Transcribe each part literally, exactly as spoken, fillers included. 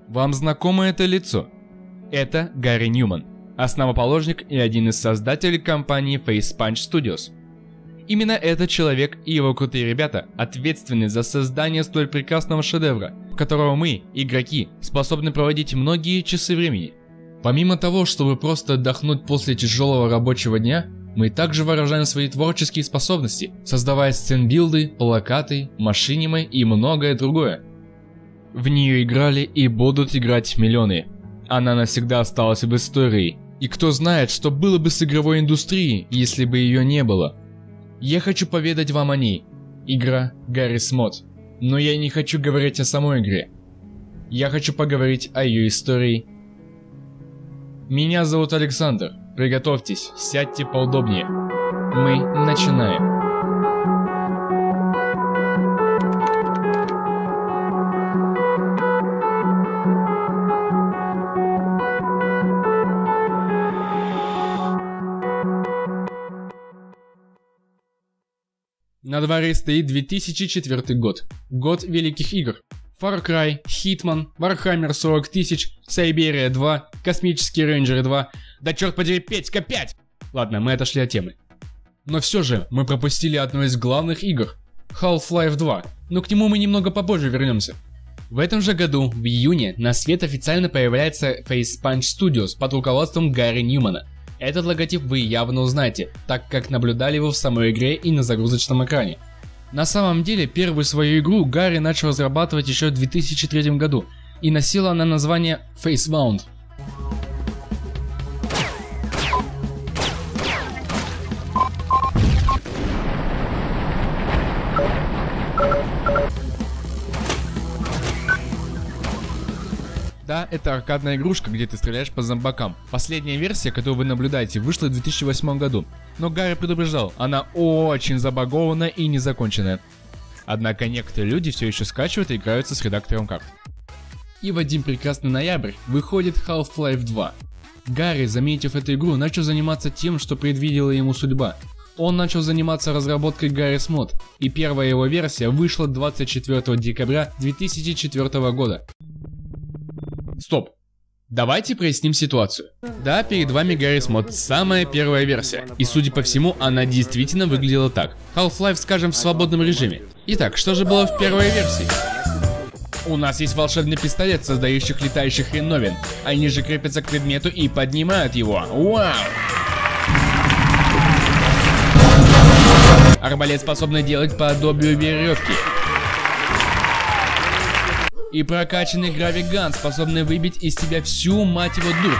Вам знакомо это лицо? Это Гарри Ньюман, основоположник и один из создателей компании Facepunch Studios. Именно этот человек и его крутые ребята ответственны за создание столь прекрасного шедевра, в которого мы, игроки, способны проводить многие часы времени. Помимо того, чтобы просто отдохнуть после тяжелого рабочего дня, мы также выражаем свои творческие способности, создавая сцен-билды, плакаты, машинимы и многое другое. В нее играли и будут играть миллионы. Она навсегда осталась в истории. И кто знает, что было бы с игровой индустрией, если бы ее не было. Я хочу поведать вам о ней. Игра Garry's Mod. Но я не хочу говорить о самой игре. Я хочу поговорить о ее истории. Меня зовут Александр. Приготовьтесь, сядьте поудобнее. Мы начинаем. На дворе стоит две тысячи четвёртый год. Год великих игр. Far Cry, Hitman, Warhammer сорок тысяч, Siberia два, Космические рейнджеры два. Да черт подери, Петька пять! Ладно, мы отошли от темы. Но все же, мы пропустили одну из главных игр. Half-Life два. Но к нему мы немного попозже вернемся. В этом же году, в июне, на свет официально появляется Facepunch Studios под руководством Гарри Ньюмана. Этот логотип вы явно узнаете, так как наблюдали его в самой игре и на загрузочном экране. На самом деле, первую свою игру Гарри начал разрабатывать еще в две тысячи третьем году, и носила она название Facebound. Да, это аркадная игрушка, где ты стреляешь по зомбакам. Последняя версия, которую вы наблюдаете, вышла в две тысячи восьмом году. Но Гарри предупреждал, она очень забагованная и незаконченная. Однако некоторые люди все еще скачивают и играются с редактором карт. И в один прекрасный ноябрь выходит Half-Life два. Гарри, заметив эту игру, начал заниматься тем, что предвидела ему судьба. Он начал заниматься разработкой Garry's Mod, и первая его версия вышла двадцать четвёртого декабря две тысячи четвёртого года. Стоп. Давайте проясним ситуацию. Да, перед вами Garry's Mod, самая первая версия. И судя по всему, она действительно выглядела так. Half-Life, скажем, в свободном режиме. Итак, что же было в первой версии? У нас есть волшебный пистолет, создающий летающих хреновин. Они же крепятся к предмету и поднимают его. Вау! Арбалет способный делать подобие веревки. И прокачанный гравиган, способный выбить из тебя всю, мать его, дурь.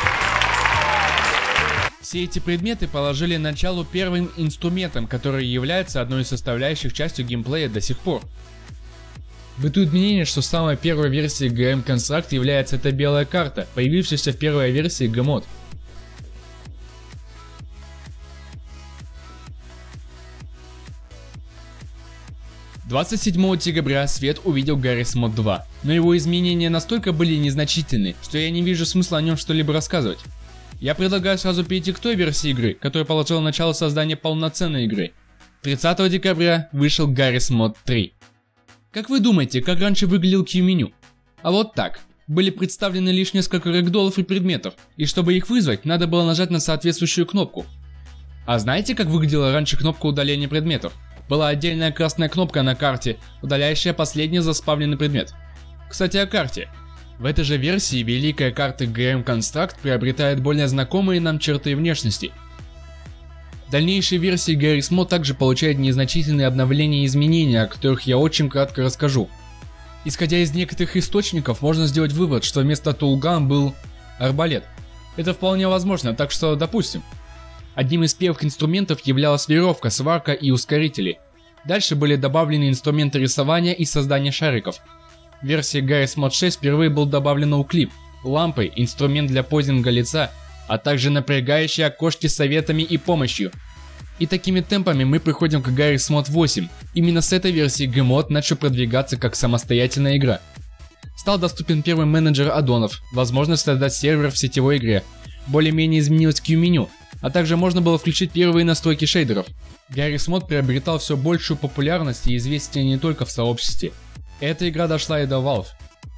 Все эти предметы положили начало первым инструментам, который является одной из составляющих частью геймплея до сих пор. Бытует мнение, что самой первой версией джи эм Construct является эта белая карта, появившаяся в первой версии Gmod. двадцать седьмого декабря свет увидел Garry's Mod два, но его изменения настолько были незначительны, что я не вижу смысла о нем что-либо рассказывать. Я предлагаю сразу перейти к той версии игры, которая положила начало создания полноценной игры. тридцатого декабря вышел Garry's Mod три. Как вы думаете, как раньше выглядел Q-меню? А вот так. Были представлены лишь несколько рэгдоллов и предметов, и чтобы их вызвать, надо было нажать на соответствующую кнопку. А знаете, как выглядела раньше кнопка удаления предметов? Была отдельная красная кнопка на карте, удаляющая последний заспавненный предмет. Кстати, о карте. В этой же версии великая карта джи эм Construct приобретает более знакомые нам черты внешности. Дальнейшие версии Garry's Mod также получают незначительные обновления и изменения, о которых я очень кратко расскажу. Исходя из некоторых источников, можно сделать вывод, что вместо Toolgun был арбалет. Это вполне возможно, так что допустим. Одним из первых инструментов являлась веревка, сварка и ускорители. Дальше были добавлены инструменты рисования и создания шариков. В версии Garry's Mod шесть впервые был добавлен уклип, лампы, инструмент для позинга лица, а также напрягающие окошки с советами и помощью. И такими темпами мы приходим к Garry's Mod восемь. Именно с этой версии Gmod начал продвигаться как самостоятельная игра. Стал доступен первый менеджер аддонов, возможность создать сервер в сетевой игре. Более-менее изменилось Q-меню, а также можно было включить первые настройки шейдеров. Garry's Mod приобретал все большую популярность и известие не только в сообществе. Эта игра дошла и до Valve.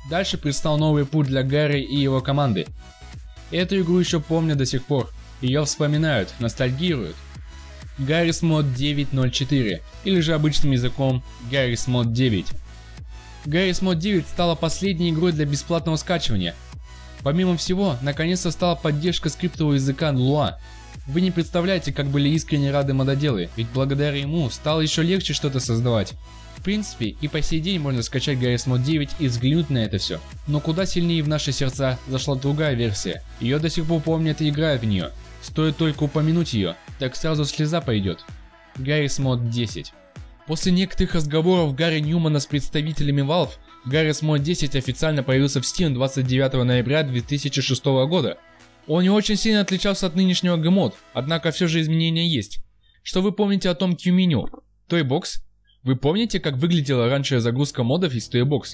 Дальше предстал новый путь для Гарри и его команды. Эту игру еще помнят до сих пор, ее вспоминают, ностальгируют. Garry's Mod девять ноль четыре, или же обычным языком Garry's Mod девять. Garry's Mod девять стала последней игрой для бесплатного скачивания. Помимо всего, наконец-то стала поддержка скриптового языка Lua. Вы не представляете, как были искренне рады мододелы, ведь благодаря ему стало еще легче что-то создавать. В принципе, и по сей день можно скачать Garry's Mod девять и взглянуть на это все. Но куда сильнее в наши сердца зашла другая версия. Ее до сих пор помнят и играют в нее. Стоит только упомянуть ее, так сразу слеза пойдет. Garry's Mod десять. После некоторых разговоров Гарри Ньюмана с представителями Valve, Garry's Mod десять официально появился в Steam двадцать девятого ноября две тысячи шестого года. Он не очень сильно отличался от нынешнего Gmod, однако все же изменения есть. Что вы помните о том Q-меню? Toybox? Вы помните, как выглядела раньше загрузка модов из Toybox?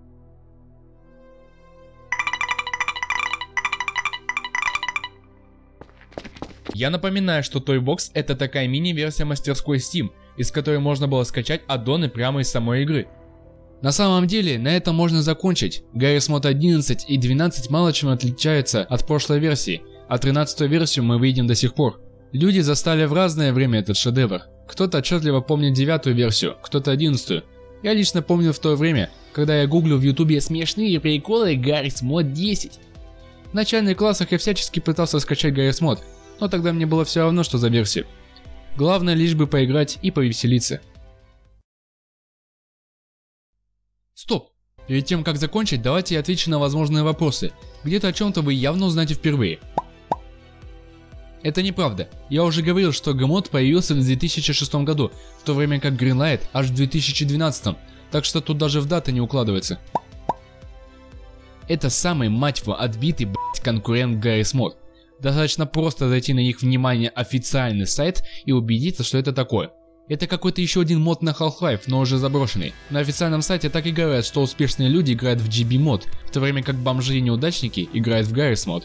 Я напоминаю, что Toybox — это такая мини-версия мастерской Steam, из которой можно было скачать аддоны прямо из самой игры. На самом деле, на этом можно закончить. Garry's Mod одиннадцать и двенадцать мало чем отличаются от прошлой версии, а тринадцатую версию мы видим до сих пор. Люди застали в разное время этот шедевр. Кто-то отчетливо помнит девятую версию, кто-то одиннадцатую. Я лично помню в то время, когда я гуглил в ютубе смешные приколы Garry's Mod десять. В начальных классах я всячески пытался скачать Garry's Mod, но тогда мне было все равно, что за версию. Главное лишь бы поиграть и повеселиться. Стоп! Перед тем как закончить, давайте я отвечу на возможные вопросы. Где-то о чем-то вы явно узнаете впервые. Это неправда. Я уже говорил, что Gmod появился в две тысячи шестом году, в то время как Greenlight аж в две тысячи двенадцатом, так что тут даже в даты не укладывается. Это самый, мать его, отбитый, блять, конкурент Garry's Mod. Достаточно просто зайти на их внимание официальный сайт и убедиться, что это такое. Это какой-то еще один мод на Half-Life, но уже заброшенный. На официальном сайте так и говорят, что успешные люди играют в джи би мод, в то время как бомжи и неудачники играют в Garry's Mod.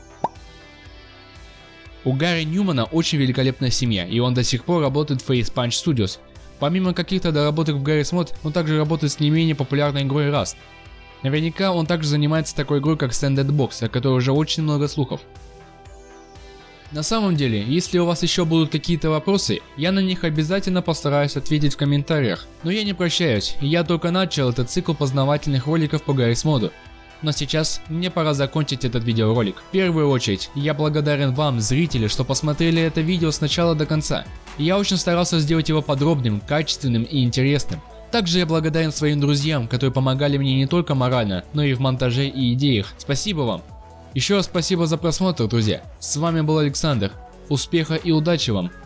У Гарри Ньюмана очень великолепная семья, и он до сих пор работает в Face Punch Studios. Помимо каких-то доработок в Garry's Mod, он также работает с не менее популярной игрой Rust. Наверняка он также занимается такой игрой, как Standard Box, о которой уже очень много слухов. На самом деле, если у вас еще будут какие-то вопросы, я на них обязательно постараюсь ответить в комментариях. Но я не прощаюсь, я только начал этот цикл познавательных роликов по Garry's Mod. Но сейчас мне пора закончить этот видеоролик. В первую очередь, я благодарен вам, зрители, что посмотрели это видео с начала до конца. Я очень старался сделать его подробным, качественным и интересным. Также я благодарен своим друзьям, которые помогали мне не только морально, но и в монтаже и идеях. Спасибо вам! Еще раз спасибо за просмотр, друзья. С вами был Александр. Успеха и удачи вам!